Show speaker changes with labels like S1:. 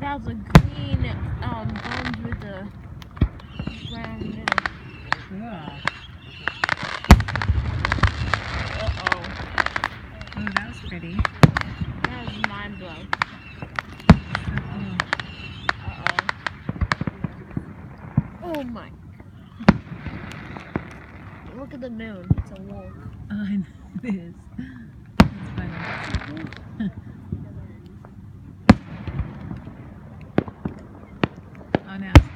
S1: that was a green bones with the brown middle.
S2: Cool.
S1: Uh-oh.
S2: Oh, that was pretty.
S1: That was mind blowing. Uh-oh. Oh my. Look at the moon. It's a wolf.
S2: Oh, I know it is. That's funny. Oh, now.